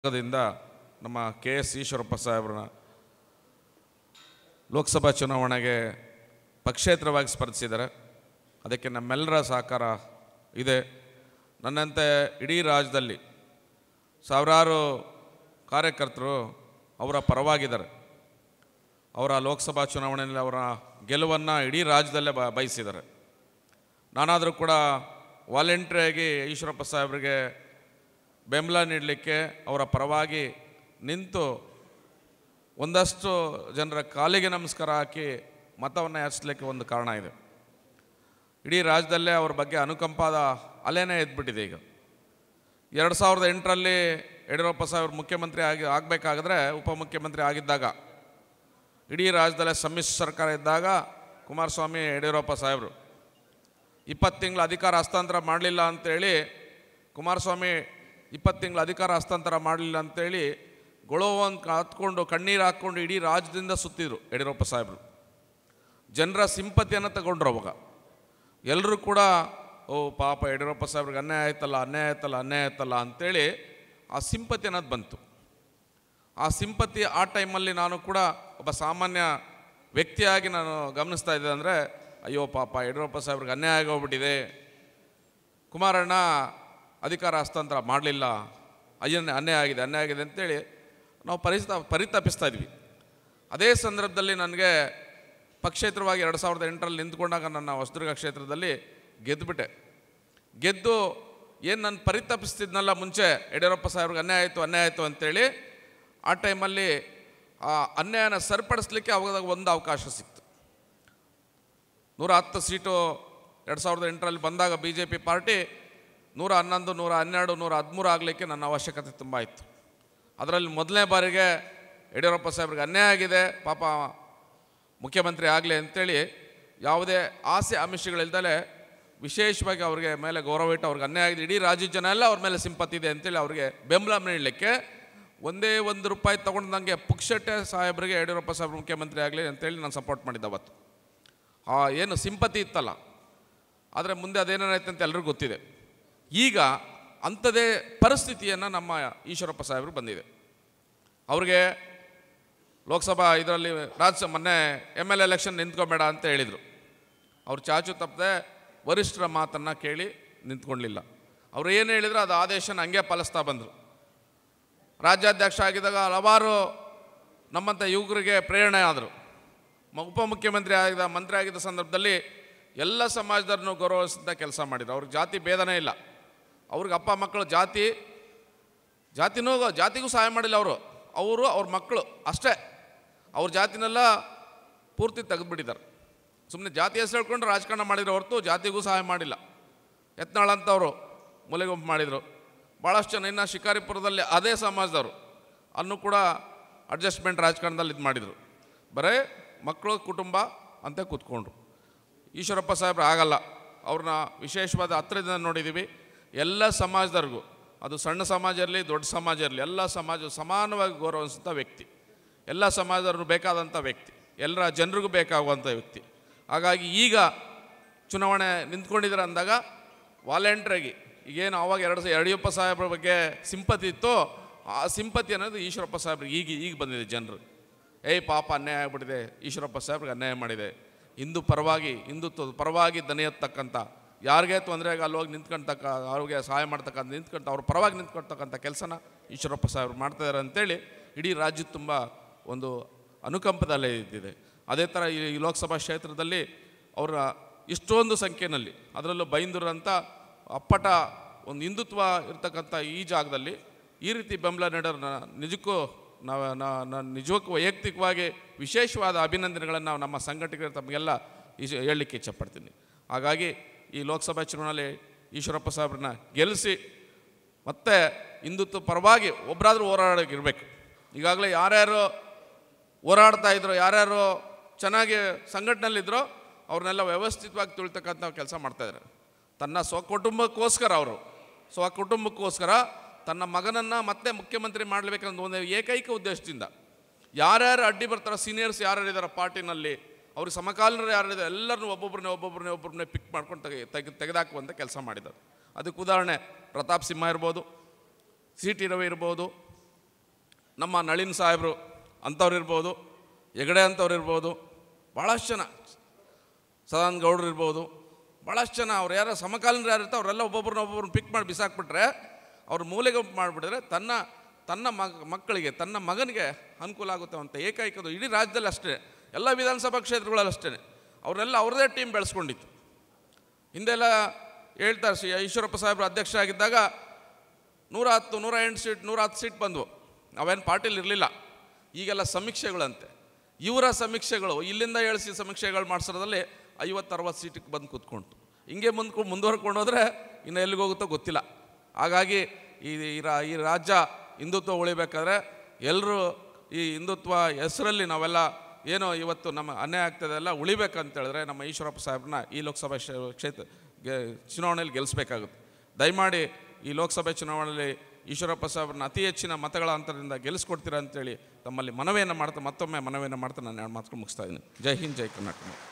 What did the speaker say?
ದಿಂದ ನಮ್ಮ K S Eshwarappa ಸಾಹೇಬ್ರನ್ನ ಲೋಕಸಭಾ ಚುನಾವಣೆಗೆ ಪಕ್ಷೇತರವಾಗಿ ಸ್ಪರ್ಧಿಸಿದ್ದಾರೆ. ಅದಕ್ಕೆ ನಮ್ಮೆಲ್ಲರ ಸಹಕಾರ ಇದೆ. ನನ್ನಂತೆ ಇಡೀ ರಾಜ್ಯದಲ್ಲಿ ಸಾವಿರಾರು ಕಾರ್ಯಕರ್ತರು ಅವರ ಪರವಾಗಿದ್ದಾರೆ. ಅವರ ಲೋಕಸಭಾ ಚುನಾವಣೆಯಲ್ಲಿ ಅವರ ಗೆಲುವನ್ನು ಇಡೀ ರಾಜ್ಯದಲ್ಲೇ ಬಯಸಿದ್ದಾರೆ. ನಾನಾದರೂ ಕೂಡ ವಾಲಂಟ್ರಿಯಾಗಿ ಈಶ್ವರಪ್ಪ ಸಾಹೇಬ್ರಿಗೆ ಬೆಂಬಲ ನೀಡಲಿಕ್ಕೆ ಅವರ ಪರವಾಗಿ ನಿಂತು ಒಂದಷ್ಟು ಜನರ ಕಾಲಿಗೆ ನಮಸ್ಕಾರ ಹಾಕಿ ಮತವನ್ನು ಯಾಚಿಸಲಿಕ್ಕೆ ಒಂದು ಕಾರಣ ಇದೆ. ಇಡೀ ರಾಜ್ಯದಲ್ಲೇ ಅವ್ರ ಬಗ್ಗೆ ಅನುಕಂಪದ ಅಲೆನೇ ಎದ್ಬಿಟ್ಟಿದೆ. ಈಗ 2008ರಲ್ಲಿ ಯಡಿಯೂರಪ್ಪ ಸಾಹೇಬ್ರು ಮುಖ್ಯಮಂತ್ರಿ ಆಗಬೇಕಾದ್ರೆ ಉಪಮುಖ್ಯಮಂತ್ರಿ ಆಗಿದ್ದಾಗ ಇಡೀ ರಾಜ್ಯದಲ್ಲೇ ಸಮ್ಮಿಶ್ರ ಸರ್ಕಾರ ಇದ್ದಾಗ ಕುಮಾರಸ್ವಾಮಿ ಯಡಿಯೂರಪ್ಪ ಸಾಹೇಬರು 20 ತಿಂಗಳ ಅಧಿಕಾರ ಹಸ್ತಾಂತರ ಮಾಡಲಿಲ್ಲ ಅಂಥೇಳಿ ಕುಮಾರಸ್ವಾಮಿ 20 ತಿಂಗಳ ಅಧಿಕಾರ ಹಸ್ತಾಂತರ ಮಾಡಲಿಲ್ಲ ಅಂಥೇಳಿ ಗೊಳೋವನ್ನು ಹತ್ಕೊಂಡು ಕಣ್ಣೀರು ಹಾಕ್ಕೊಂಡು ಇಡೀ ರಾಜ್ಯದಿಂದ ಸುತ್ತಿದ್ರು ಯಡಿಯೂರಪ್ಪ ಸಾಹೇಬರು. ಜನರ ಸಿಂಪತಿಯನ್ನು ತಗೊಂಡ್ರು. ಅವಾಗ ಎಲ್ಲರೂ ಕೂಡ ಓ ಪಾಪ ಯಡಿಯೂರಪ್ಪ ಸಾಹೇಬ್ರಿಗೆ ಅನ್ಯಾಯ ಆಯ್ತಲ್ಲ ಅಂಥೇಳಿ ಆ ಸಿಂಪತಿ ಅನ್ನೋದು ಬಂತು. ಆ ಸಿಂಪತಿ ಆ ಟೈಮಲ್ಲಿ ನಾನು ಕೂಡ ಒಬ್ಬ ಸಾಮಾನ್ಯ ವ್ಯಕ್ತಿಯಾಗಿ ನಾನು ಗಮನಿಸ್ತಾ ಇದ್ದೆ. ಅಂದರೆ ಅಯ್ಯೋ ಪಾಪ ಯಡಿಯೂರಪ್ಪ ಸಾಹೇಬ್ರಿಗೆ ಅನ್ಯಾಯ ಆಗೋಗ್ಬಿಟ್ಟಿದೆ, ಕುಮಾರಣ್ಣ ಅಧಿಕಾರ ಹಸ್ತಾಂತರ ಮಾಡಲಿಲ್ಲ, ಅನ್ಯಾಯ ಆಗಿದೆ ಅಂತೇಳಿ ನಾವು ಪರಿತಪಿಸ್ತಾ ಇದ್ವಿ. ಅದೇ ಸಂದರ್ಭದಲ್ಲಿ ನನಗೆ ಪಕ್ಷೇತರವಾಗಿ 2008ರಲ್ಲಿ ನಿಂತ್ಕೊಂಡಾಗ ನನ್ನ ಹೊಸದುರ್ಗ ಕ್ಷೇತ್ರದಲ್ಲಿ ಗೆದ್ದು ಏನು ನಾನು ಪರಿತಪಿಸ್ತಿದ್ನಲ್ಲ ಮುಂಚೆ ಯಡಿಯೂರಪ್ಪ ಸಾಹೇಬ್ರಿಗೆ ಅನ್ಯಾಯ ಆಯಿತು ಅಂತೇಳಿ ಆ ಟೈಮಲ್ಲಿ ಆ ಅನ್ಯಾಯನ ಸರಿಪಡಿಸ್ಲಿಕ್ಕೆ ಅವಾಗ ಒಂದು ಅವಕಾಶ ಸಿಕ್ತು. 110 ಸೀಟು 2008ರಲ್ಲಿ ಬಂದಾಗ BJP ಪಾರ್ಟಿ 111, 112, 113 ಆಗಲಿಕ್ಕೆ ನನ್ನ ಅವಶ್ಯಕತೆ ತುಂಬ ಇತ್ತು. ಅದರಲ್ಲಿ ಮೊದಲನೇ ಬಾರಿಗೆ ಯಡಿಯೂರಪ್ಪ ಸಾಹೇಬ್ರಿಗೆ ಅನ್ಯಾಯ ಆಗಿದೆ, ಪಾಪ ಮುಖ್ಯಮಂತ್ರಿ ಆಗಲಿ ಅಂತೇಳಿ ಯಾವುದೇ ಆಸೆ ಆಮಿಷಗಳಿಲ್ದಲೇ ವಿಶೇಷವಾಗಿ ಅವ್ರಿಗೆ ಮೇಲೆ ಗೌರವ ಇಟ್ಟು ಅವ್ರಿಗೆ ಅನ್ಯಾಯ ಆಗಿದೆ, ಇಡೀ ರಾಜ್ಯದ ಜನ ಎಲ್ಲ ಅವ್ರ ಮೇಲೆ ಸಿಂಪತಿ ಇದೆ ಅಂತೇಳಿ ಅವ್ರಿಗೆ ಬೆಂಬಲ ನೀಡಲಿಕ್ಕೆ ಒಂದೇ ₹1 ತೊಗೊಂಡು ನನಗೆ ಪುಕ್ಷಟ್ಟೆ ಸಾಹೇಬ್ರಿಗೆ ಯಡಿಯೂರಪ್ಪ ಸಾಹೇಬ್ರು ಮುಖ್ಯಮಂತ್ರಿ ಆಗಲಿ ಅಂತೇಳಿ ನಾನು ಸಪೋರ್ಟ್ ಮಾಡಿದ್ದೆ ಅವತ್ತು. ಏನು ಸಿಂಪತಿ ಇತ್ತಲ್ಲ, ಆದರೆ ಮುಂದೆ ಅದೇನಾಯ್ತು ಅಂತ ಎಲ್ಲರಿಗೂ ಗೊತ್ತಿದೆ. ಈಗ ಅಂಥದ್ದೇ ಪರಿಸ್ಥಿತಿಯನ್ನು ನಮ್ಮ ಈಶ್ವರಪ್ಪ ಸಾಹೇಬರು ಬಂದಿದೆ. ಅವ್ರಿಗೆ ಲೋಕಸಭಾ ಇದರಲ್ಲಿ ಮೊನ್ನೆ MLA ಎಲೆಕ್ಷನ್ ನಿಂತ್ಕೊಬೇಡ ಅಂತ ಹೇಳಿದರು. ಅವ್ರು ಚಾಚು ತಪ್ಪದೆ ವರಿಷ್ಠರ ಮಾತನ್ನು ಕೇಳಿ ನಿಂತ್ಕೊಳ್ಳಲಿಲ್ಲ. ಅವ್ರು ಏನು ಹೇಳಿದ್ರು ಅದು ಆದೇಶನ ಹಂಗೆ ಪಾಲಿಸ್ತಾ ಬಂದರು. ರಾಜ್ಯಾಧ್ಯಕ್ಷ ಆಗಿದ್ದಾಗ ಹಲವಾರು ನಮ್ಮಂಥ ಯುವಕರಿಗೆ ಪ್ರೇರಣೆ ಆದರು. ಉಪಮುಖ್ಯಮಂತ್ರಿ ಮಂತ್ರಿ ಆಗಿದ್ದ ಸಂದರ್ಭದಲ್ಲಿ ಎಲ್ಲ ಸಮಾಜದವ್ರನ್ನೂ ಗೌರವಿಸಿದ ಕೆಲಸ ಮಾಡಿದರು. ಅವ್ರಿಗೆ ಜಾತಿ ಭೇದನೇ ಇಲ್ಲ. ಅವ್ರಿಗೆ ಅಪ್ಪ ಮಕ್ಕಳು ಜಾತಿಗೂ ಸಹಾಯ ಮಾಡಿಲ್ಲ. ಅವ್ರ ಮಕ್ಕಳು ಅಷ್ಟೇ ಅವ್ರ ಜಾತಿನೆಲ್ಲ ಪೂರ್ತಿ ತೆಗೆದುಬಿಟ್ಟಿದ್ದಾರೆ. ಸುಮ್ಮನೆ ಜಾತಿ ಹೆಸರು ಹೇಳ್ಕೊಂಡು ರಾಜಕಾರಣ ಮಾಡಿದ್ರು ಹೊರತು ಜಾತಿಗೂ ಸಹಾಯ ಮಾಡಿಲ್ಲ. ಯತ್ನಾಳ್ ಅಂತವರು ಮೂಲೆಗುಂಪು ಮಾಡಿದರು. ಭಾಳಷ್ಟು ಜನ ಇನ್ನು ಶಿಕಾರಿಪುರದಲ್ಲಿ ಅದೇ ಸಮಾಜದವರು ಅನ್ನೂ ಕೂಡ ಅಡ್ಜಸ್ಟ್ಮೆಂಟ್ ರಾಜಕಾರಣದಲ್ಲಿ ಇದು ಮಾಡಿದರು. ಬರೀ ಮಕ್ಕಳು ಕುಟುಂಬ ಅಂತ ಕೂತ್ಕೊಂಡ್ರು. ಈಶ್ವರಪ್ಪ ಸಾಹೇಬ್ರು ಆಗಲ್ಲ. ಅವ್ರನ್ನ ವಿಶೇಷವಾದ ಹತ್ತಿರದಿಂದ ನೋಡಿದ್ದೀವಿ. ಎಲ್ಲ ಸಮಾಜದವ್ರಿಗೂ, ಅದು ಸಣ್ಣ ಸಮಾಜ ಇರಲಿ ದೊಡ್ಡ ಸಮಾಜ ಇರಲಿ, ಎಲ್ಲ ಸಮಾಜ ಸಮಾನವಾಗಿ ಗೌರವಿಸುವಂಥ ವ್ಯಕ್ತಿ, ಎಲ್ಲ ಸಮಾಜದವ್ರಿಗೂ ಬೇಕಾದಂಥ ವ್ಯಕ್ತಿ, ಎಲ್ಲರ ಜನರಿಗೂ ಬೇಕಾಗುವಂಥ ವ್ಯಕ್ತಿ. ಹಾಗಾಗಿ ಈಗ ಚುನಾವಣೆ ನಿಂತ್ಕೊಂಡಿದ್ದಾರೆ ಅಂದಾಗ ವಾಲಂಟ್ರಿಯಾಗಿ ಈಗೇನು ಅವಾಗ ಯಡಿಯೂರಪ್ಪ ಸಾಹೇಬ್ರ ಬಗ್ಗೆ ಸಿಂಪತಿ ಇತ್ತು, ಆ ಸಿಂಪತಿ ಅನ್ನೋದು ಈಶ್ವರಪ್ಪ ಸಾಹೇಬ್ರಿಗೆ ಈಗ ಬಂದಿದೆ. ಜನರು ಪಾಪ ಅನ್ಯಾಯ ಆಗಿಬಿಟ್ಟಿದೆ, ಈಶ್ವರಪ್ಪ ಸಾಹೇಬ್ರಿಗೆ ಅನ್ಯಾಯ ಮಾಡಿದೆ, ಹಿಂದುತ್ವದ ಪರವಾಗಿ ದನಿ ಎತ್ತಕ್ಕಂಥ, ಯಾರಿಗೆ ತೊಂದರೆಗೆ ಅಲ್ಲಿ ಹೋಗಿ ನಿಂತ್ಕೊಳ್ತಕ್ಕ, ಅವ್ರಿಗೆ ಸಹಾಯ ಮಾಡ್ತಕ್ಕಂಥ ಅವ್ರ ಪರವಾಗಿ ನಿಂತ್ಕೊಳ್ತಕ್ಕಂಥ ಕೆಲಸನ ಈಶ್ವರಪ್ಪ ಸಾಹೇಬ್ರು ಮಾಡ್ತಾಯಿದ್ದಾರೆ ಅಂತೇಳಿ ಇಡೀ ರಾಜ್ಯದ ತುಂಬ ಒಂದು ಅನುಕಂಪದಲ್ಲೇ ಇದ್ದಿದೆ. ಅದೇ ಥರ ಈ ಲೋಕಸಭಾ ಕ್ಷೇತ್ರದಲ್ಲಿ ಅವರ ಇಷ್ಟೊಂದು ಸಂಖ್ಯೆಯಲ್ಲಿ, ಅದರಲ್ಲೂ ಬೈಂದೂರು ಅಂತ ಅಪ್ಪಟ ಒಂದು ಹಿಂದುತ್ವ ಇರ್ತಕ್ಕಂಥ ಈ ಜಾಗದಲ್ಲಿ ಈ ರೀತಿ ಬೆಂಬಲ ನೀಡೋರು ನಿಜಕ್ಕೂ ವೈಯಕ್ತಿಕವಾಗಿ ವಿಶೇಷವಾದ ಅಭಿನಂದನೆಗಳನ್ನು ನಮ್ಮ ಸಂಘಟಕರು ತಮಗೆಲ್ಲ ಹೇಳಲಿಕ್ಕೆ ಇಚ್ಛಪಡ್ತೀನಿ. ಹಾಗಾಗಿ ಈ ಲೋಕಸಭಾ ಚುನಾವಣೆಯಲ್ಲಿ ಈಶ್ವರಪ್ಪ ಸಾಹೇಬ್ರನ್ನ ಗೆಲ್ಲಿಸಿ ಮತ್ತೆ ಹಿಂದುತ್ವ ಪರವಾಗಿ ಒಬ್ಬರಾದರೂ ಹೋರಾಡೋಕ್ಕಿರಬೇಕು. ಈಗಾಗಲೇ ಯಾರ್ಯಾರು ಹೋರಾಡ್ತಾಯಿದ್ರು, ಯಾರ್ಯಾರು ಚೆನ್ನಾಗಿ ಸಂಘಟನೆಯಲ್ಲಿದ್ದರೋ ಅವ್ರನ್ನೆಲ್ಲ ವ್ಯವಸ್ಥಿತವಾಗಿ ತುಳಿತಕ್ಕಂಥ ಕೆಲಸ ಮಾಡ್ತಾಯಿದ್ದಾರೆ. ತನ್ನ ಸ್ವಕುಟುಂಬಕ್ಕೋಸ್ಕರ ತನ್ನ ಮಗನನ್ನು ಮತ್ತೆ ಮುಖ್ಯಮಂತ್ರಿ ಮಾಡಬೇಕನ್ನೋ ಒಂದು ಏಕೈಕ ಉದ್ದೇಶದಿಂದ ಯಾರ್ಯಾರು ಅಡ್ಡಿ ಬರ್ತಾರೋ, ಸೀನಿಯರ್ಸ್ ಯಾರ್ಯಾರಿದ್ದಾರೆ ಪಾರ್ಟಿನಲ್ಲಿ, ಅವ್ರಿಗೆ ಸಮಕಾಲೀನರು ಯಾರಿದ್ದಾರೆ ಎಲ್ಲರನ್ನೂ ಒಬ್ಬೊಬ್ಬರನ್ನೇ ಪಿಕ್ ಮಾಡ್ಕೊಂಡು ತೆಗೆದಾಕುವಂಥ ಕೆಲಸ ಮಾಡಿದ್ದಾರೆ. ಅದಕ್ಕೆ ಉದಾಹರಣೆ ಪ್ರತಾಪ್ ಸಿಂಹ ಇರ್ಬೋದು, CT ರವಿ ಇರ್ಬೋದು, ನಮ್ಮ ನಳಿನ್ ಸಾಹೇಬರು ಅಂಥವ್ರು ಇರ್ಬೋದು, ಹೆಗಡೆ ಅಂಥವ್ರು ಇರ್ಬೋದು, ಭಾಳಷ್ಟು ಜನ ಸದಾನಂದ ಗೌಡರು ಇರ್ಬೋದು, ಭಾಳಷ್ಟು ಜನ ಅವ್ರು ಯಾರು ಸಮಕಾಲೀನರು ಯಾರು ಇರ್ತಾರೆ ಅವರೆಲ್ಲ ಒಬ್ಬೊಬ್ಬರನ್ನ ಪಿಕ್ ಮಾಡಿ ಬಿಸಾಕ್ಬಿಟ್ರೆ, ಅವ್ರ ಮೂಲೆಗೆ ಮಾಡಿಬಿಟ್ರೆ ತನ್ನ ಮಕ್ಕಳಿಗೆ, ತನ್ನ ಮಗನಿಗೆ ಅನುಕೂಲ ಆಗುತ್ತೆ ಅಂತ ಏಕೈಕದು ಇಡೀ ರಾಜ್ಯದಲ್ಲಿ ಅಷ್ಟೇ, ಎಲ್ಲ ವಿಧಾನಸಭಾ ಕ್ಷೇತ್ರಗಳಲ್ಲಿ ಅಷ್ಟೇ ಅವರೆಲ್ಲ ಅವ್ರದ್ದೇ ಟೀಮ್ ಬೆಳೆಸ್ಕೊಂಡಿತ್ತು. ಹಿಂದೆಲ್ಲ ಹೇಳ್ತಾರೆ, ಈಶ್ವರಪ್ಪ ಸಾಹೇಬರು ಅಧ್ಯಕ್ಷ ಆಗಿದ್ದಾಗ 110, 108 ಸೀಟ್, 110 ಸೀಟ್ ಬಂದವು. ಅವೇನು ಪಾರ್ಟಿಲಿ ಇರಲಿಲ್ಲ. ಈಗೆಲ್ಲ ಸಮೀಕ್ಷೆಗಳಂತೆ, ಇವರ ಸಮೀಕ್ಷೆಗಳು ಇಲ್ಲಿಂದ ಹೇಳಿಸಿ ಸಮೀಕ್ಷೆಗಳು ಮಾಡಿಸೋದ್ರಲ್ಲಿ 50-60 ಸೀಟಿಗೆ ಬಂದು ಕೂತ್ಕೊಂತು. ಹಿಂಗೆ ಮುಂದುವರ್ಕೊಂಡು ಹೋದರೆ ಇನ್ನು ಎಲ್ಲಿಗೆ ಹೋಗುತ್ತೋ ಗೊತ್ತಿಲ್ಲ. ಹಾಗಾಗಿ ಈ ರಾಜ್ಯ ಹಿಂದುತ್ವ ಉಳಿಬೇಕಾದ್ರೆ ಎಲ್ಲರೂ ಈ ಹಿಂದುತ್ವ ಹೆಸರಲ್ಲಿ ನಾವೆಲ್ಲ ಏನೋ ಇವತ್ತು ನಮ್ಮ ಅನ್ಯಾಯ ಆಗ್ತದೆ ಎಲ್ಲ ಉಳಿಬೇಕಂತೇಳಿದ್ರೆ ನಮ್ಮ ಈಶ್ವರಪ್ಪ ಸಾಹೇಬ್ರನ್ನ ಈ ಲೋಕಸಭಾ ಕ್ಷೇತ್ರ ಚುನಾವಣೆಯಲ್ಲಿ ಗೆಲ್ಲಿಸ್ಬೇಕಾಗುತ್ತೆ. ದಯಮಾಡಿ ಈ ಲೋಕಸಭೆ ಚುನಾವಣೆಯಲ್ಲಿ ಈಶ್ವರಪ್ಪ ಸಾಹೇಬ್ರನ್ನ ಅತಿ ಹೆಚ್ಚಿನ ಮತಗಳ ಅಂತರದಿಂದ ಗೆಲ್ಲಿಸ್ಕೊಡ್ತೀರಾ ಅಂತೇಳಿ ತಮ್ಮಲ್ಲಿ ಮನವಿಯನ್ನು ಮಾಡ್ತಾ, ಮತ್ತೊಮ್ಮೆ ಮನವಿಯನ್ನು ಮಾಡ್ತಾ ನಾನು 2 ಮಾತುಗಳು ಮುಗಿಸ್ತಾ ಇದ್ದೀನಿ. ಜೈ ಹಿಂದ್, ಜೈ ಕರ್ನಾಟಕ.